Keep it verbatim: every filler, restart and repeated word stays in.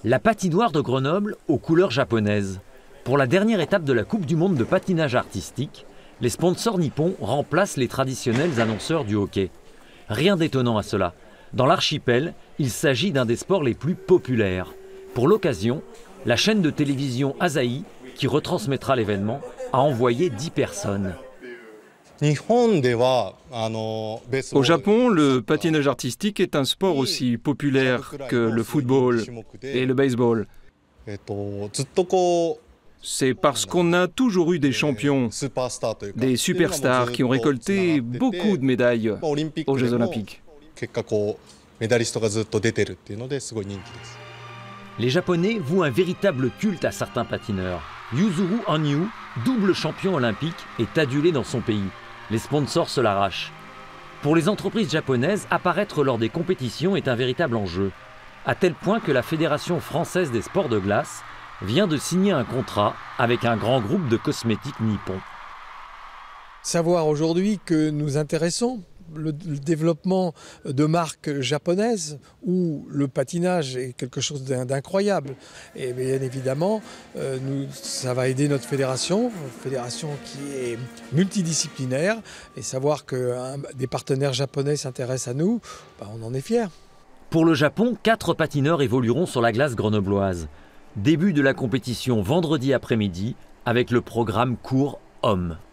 La patinoire de Grenoble aux couleurs japonaises. Pour la dernière étape de la Coupe du monde de patinage artistique, les sponsors nippons remplacent les traditionnels annonceurs du hockey. Rien d'étonnant à cela. Dans l'archipel, il s'agit d'un des sports les plus populaires. Pour l'occasion, la chaîne de télévision Asahi, qui retransmettra l'événement, a envoyé dix personnes. Au Japon, le patinage artistique est un sport aussi populaire que le football et le baseball. C'est parce qu'on a toujours eu des champions, des superstars qui ont récolté beaucoup de médailles aux Jeux Olympiques. Les Japonais vouent un véritable culte à certains patineurs. Yuzuru Hanyu, double champion olympique, est adulé dans son pays. Les sponsors se l'arrachent. Pour les entreprises japonaises, apparaître lors des compétitions est un véritable enjeu, à tel point que la Fédération française des sports de glace vient de signer un contrat avec un grand groupe de cosmétiques nippon. Savoir aujourd'hui que nous intéressons le, le développement de marques japonaises où le patinage est quelque chose d'incroyable. Et bien évidemment, euh, nous, ça va aider notre fédération, une fédération qui est multidisciplinaire, et savoir que hein, des partenaires japonais s'intéressent à nous, ben on en est fiers. Pour le Japon, quatre patineurs évolueront sur la glace grenobloise. Début de la compétition vendredi après-midi avec le programme court hommes.